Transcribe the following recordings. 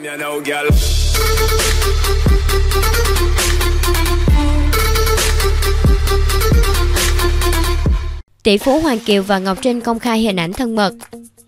Tỷ phú Hoàng Kiều và Ngọc Trinh công khai hình ảnh thân mật.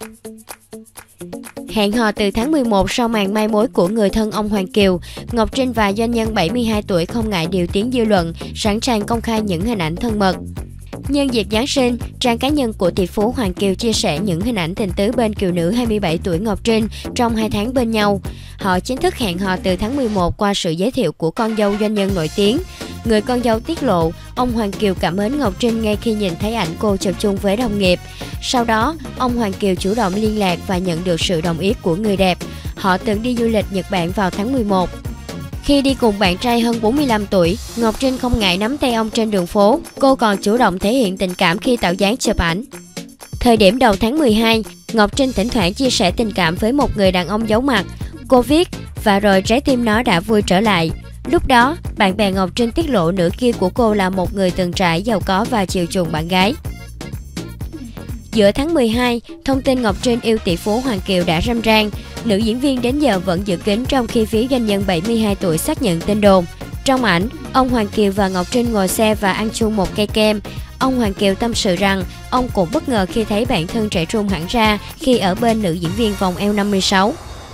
Hẹn hò từ tháng 11 sau màn mai mối của người thân ông Hoàng Kiều, Ngọc Trinh và doanh nhân 72 tuổi không ngại điều tiếng dư luận, sẵn sàng công khai những hình ảnh thân mật. Nhân dịp Giáng sinh, trang cá nhân của tỷ phú Hoàng Kiều chia sẻ những hình ảnh tình tứ bên kiều nữ 27 tuổi Ngọc Trinh trong 2 tháng bên nhau. Họ chính thức hẹn hò từ tháng 11 qua sự giới thiệu của con dâu doanh nhân nổi tiếng. Người con dâu tiết lộ, ông Hoàng Kiều cảm mến Ngọc Trinh ngay khi nhìn thấy ảnh cô chụp chung với đồng nghiệp. Sau đó, ông Hoàng Kiều chủ động liên lạc và nhận được sự đồng ý của người đẹp. Họ từng đi du lịch Nhật Bản vào tháng 11. Khi đi cùng bạn trai hơn 45 tuổi, Ngọc Trinh không ngại nắm tay ông trên đường phố. Cô còn chủ động thể hiện tình cảm khi tạo dáng chụp ảnh. Thời điểm đầu tháng 12, Ngọc Trinh thỉnh thoảng chia sẻ tình cảm với một người đàn ông giấu mặt. Cô viết, và rồi trái tim nó đã vui trở lại. Lúc đó, bạn bè Ngọc Trinh tiết lộ nửa kia của cô là một người từng trải, giàu có và chiều chuộng bạn gái. Giữa tháng 12, thông tin Ngọc Trinh yêu tỷ phú Hoàng Kiều đã râm ran. Nữ diễn viên đến giờ vẫn giữ kín trong khi phía doanh nhân 72 tuổi xác nhận tin đồn. Trong ảnh, ông Hoàng Kiều và Ngọc Trinh ngồi xe và ăn chung một cây kem. Ông Hoàng Kiều tâm sự rằng ông cũng bất ngờ khi thấy bản thân trẻ trung hẳn ra khi ở bên nữ diễn viên vòng eo 56.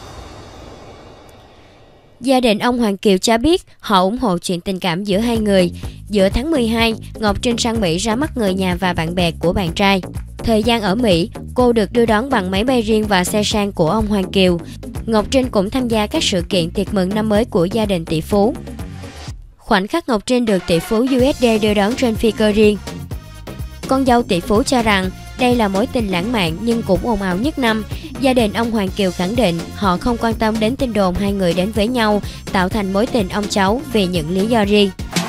Gia đình ông Hoàng Kiều cho biết họ ủng hộ chuyện tình cảm giữa hai người. Giữa tháng 12, Ngọc Trinh sang Mỹ ra mắt người nhà và bạn bè của bạn trai. Thời gian ở Mỹ, cô được đưa đón bằng máy bay riêng và xe sang của ông Hoàng Kiều. Ngọc Trinh cũng tham gia các sự kiện tiệc mừng năm mới của gia đình tỷ phú. Khoảnh khắc Ngọc Trinh được tỷ phú USD đưa đón trên phi cơ riêng. Con dâu tỷ phú cho rằng đây là mối tình lãng mạn nhưng cũng ồn ào nhất năm. Gia đình ông Hoàng Kiều khẳng định họ không quan tâm đến tin đồn hai người đến với nhau, tạo thành mối tình ông cháu vì những lý do riêng.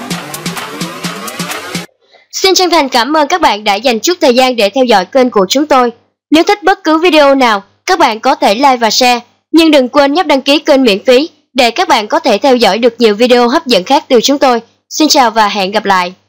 Xin chân thành cảm ơn các bạn đã dành chút thời gian để theo dõi kênh của chúng tôi. Nếu thích bất cứ video nào, các bạn có thể like và share. Nhưng đừng quên nhấp đăng ký kênh miễn phí để các bạn có thể theo dõi được nhiều video hấp dẫn khác từ chúng tôi. Xin chào và hẹn gặp lại!